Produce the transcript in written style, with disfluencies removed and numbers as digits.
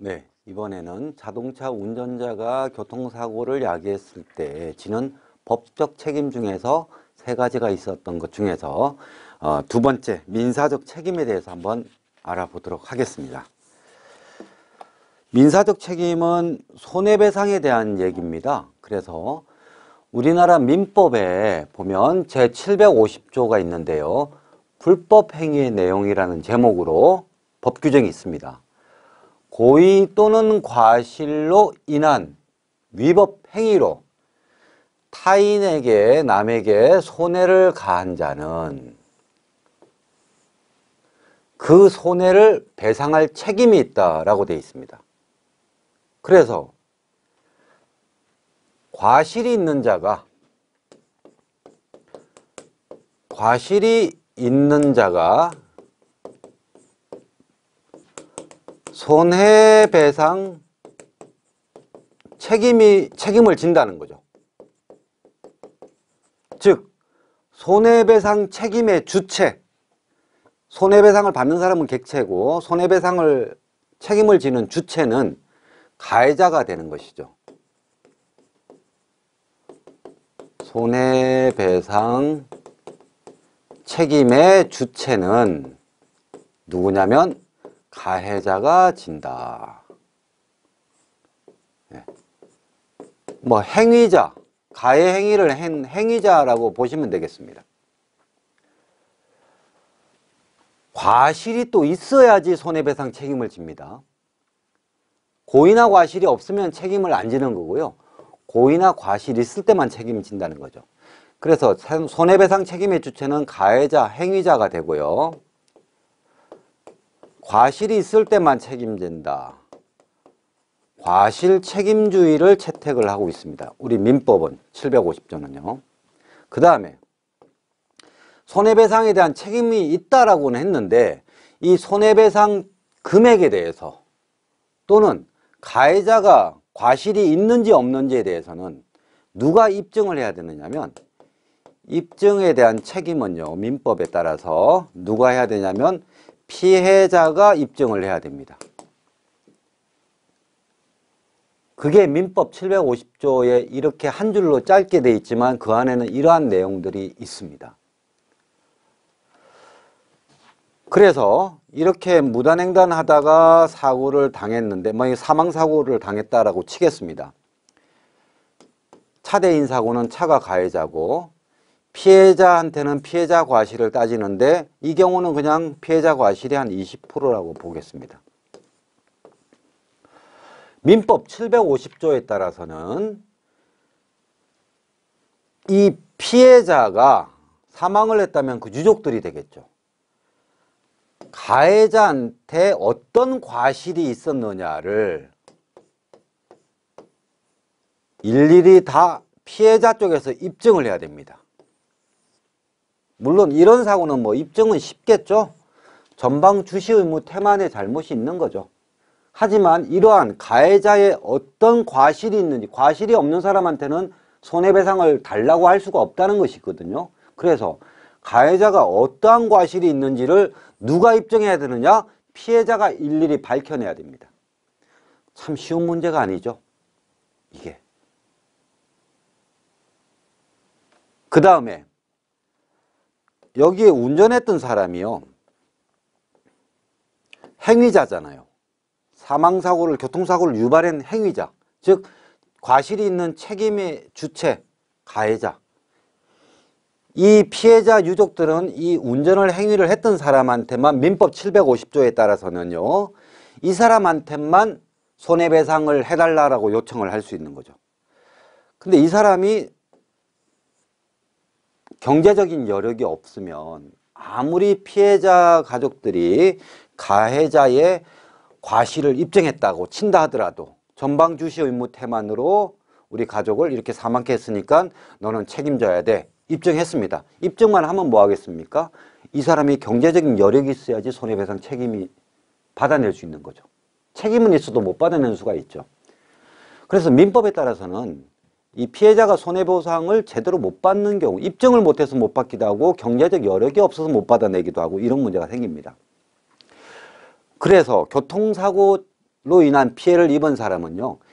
네, 이번에는 자동차 운전자가 교통사고를 야기했을 때 지는 법적 책임 중에서 세 가지가 있었던 것 중에서 두 번째 민사적 책임에 대해서 한번 알아보도록 하겠습니다. 민사적 책임은 손해배상에 대한 얘기입니다. 그래서 우리나라 민법에 보면 제750조가 있는데요. 불법 행위의 내용이라는 제목으로 법 규정이 있습니다. 고의 또는 과실로 인한 위법 행위로 타인에게 남에게 손해를 가한 자는 그 손해를 배상할 책임이 있다라고 되어 있습니다. 그래서 과실이 있는 자가 손해배상 책임을 진다는 거죠. 즉 손해배상 책임의 주체, 손해배상을 받는 사람은 객체고 손해배상을 책임을 지는 주체는 가해자가 되는 것이죠. 손해배상 책임의 주체는 누구냐면 가해자가 진다. 뭐 행위자, 가해 행위를 한 행위자라고 보시면 되겠습니다. 과실이 또 있어야지 손해배상 책임을 집니다. 고의나 과실이 없으면 책임을 안 지는 거고요. 고의나 과실이 있을 때만 책임을 진다는 거죠. 그래서 손해배상 책임의 주체는 가해자, 행위자가 되고요. 과실이 있을 때만 책임진다. 과실 책임주의를 채택을 하고 있습니다. 우리 민법은 750조는요. 그 다음에 손해배상에 대한 책임이 있다라고는 했는데 이 손해배상 금액에 대해서 또는 가해자가 과실이 있는지 없는지에 대해서는 누가 입증을 해야 되느냐면 입증에 대한 책임은요. 민법에 따라서 누가 해야 되냐면 피해자가 입증을 해야 됩니다. 그게 민법 750조에 이렇게 한 줄로 짧게 돼 있지만 그 안에는 이러한 내용들이 있습니다. 그래서 이렇게 무단횡단하다가 사고를 당했는데 사망사고를 당했다라고 치겠습니다. 차대인 사고는 차가 가해자고 피해자한테는 피해자 과실을 따지는데 이 경우는 그냥 피해자 과실이 한 20%라고 보겠습니다. 민법 750조에 따라서는 이 피해자가 사망을 했다면 그 유족들이 되겠죠. 가해자한테 어떤 과실이 있었느냐를 일일이 다 피해자 쪽에서 입증을 해야 됩니다. 물론 이런 사고는 입증은 쉽겠죠. 전방 주시 의무 태만의 잘못이 있는 거죠. 하지만 이러한 가해자의 어떤 과실이 있는지, 과실이 없는 사람한테는 손해배상을 달라고 할 수가 없다는 것이거든요. 그래서 가해자가 어떠한 과실이 있는지를 누가 입증해야 되느냐? 피해자가 일일이 밝혀내야 됩니다. 참 쉬운 문제가 아니죠, 이게. 그 다음에 여기에 운전했던 사람이요, 행위자잖아요. 사망사고를, 교통사고를 유발한 행위자, 즉 과실이 있는 책임의 주체, 가해자. 이 피해자 유족들은 이 운전을 행위를 했던 사람한테만 민법 750조에 따라서는요, 이 사람한테만 손해배상을 해달라고 요청을 할 수 있는 거죠. 근데 이 사람이 경제적인 여력이 없으면 아무리 피해자 가족들이 가해자의 과실을 입증했다고 친다 하더라도 전방주시 의무 태만으로 우리 가족을 이렇게 사망케 했으니까 너는 책임져야 돼. 입증했습니다. 입증만 하면 뭐 하겠습니까? 이 사람이 경제적인 여력이 있어야지 손해배상 책임이 받아낼 수 있는 거죠. 책임은 있어도 못 받아내는 수가 있죠. 그래서 민법에 따라서는 이 피해자가 손해보상을 제대로 못 받는 경우, 입증을 못해서 못 받기도 하고 경제적 여력이 없어서 못 받아내기도 하고 이런 문제가 생깁니다. 그래서 교통사고 인한 피해를 입은 사람은요,